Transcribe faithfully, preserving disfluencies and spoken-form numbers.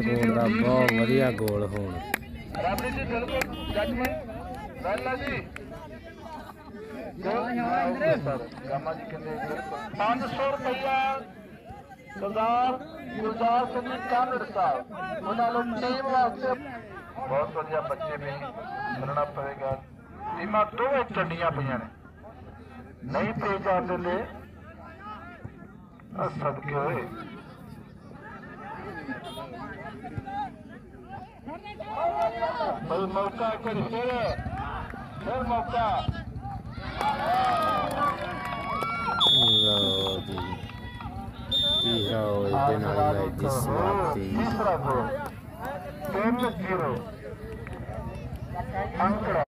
phone ਦਾ ਬਹੁਤ ਵਧੀਆ ਗੋਲ ਹੋਣ ਰਾਬੜੀ ਜੀ ਬਿਲਕੁਲ ਜੱਜਮੈਂਟ ਪਹਿਲਾ ਜੀ ਗਾਮਾ ਜੀ ਕਹਿੰਦੇ ਪੰਜ ਸੌ ਰੁਪਇਆ ਸਰਦਾਰ ਗੁਲਜ਼ਾਰ ਸਿੰਘ ਕਾਮੜ ਸਾਹਿਬ ਉਹਨਾਂ ਨੂੰ ਟੀਮ ਵਾਸਤੇ ਬਹੁਤ ਵਧੀਆ ਬੱਚੇ ਵੀ ਮੰਨਣਾ ਪਵੇਗਾ ਟੀਮਾਂ ਦੋਵੇਂ ਚੰਡੀਆਂ ਪਈਆਂ ਨੇ ਨਹੀਂ ਤੇ ਜਾਂਦੇ ਲੈ ਆ ਸਦਕੇ ਹੋਏ ਬਲ ਮੌਕਾ ਕੋਈ ਫਿਰ ਫਿਰ ਮੌਕਾ ਲਓ ਜੀ ਤੀਸਰਾ ਇਹਦੇ ਨਾਲ ਮੈਚ ਦੀ ਸਮਾਪਤੀ ਤੀਸਰਾ ਗੋਲ ਤਿੰਨ ਜ਼ੀਰੋ ਅੰਕੜਾ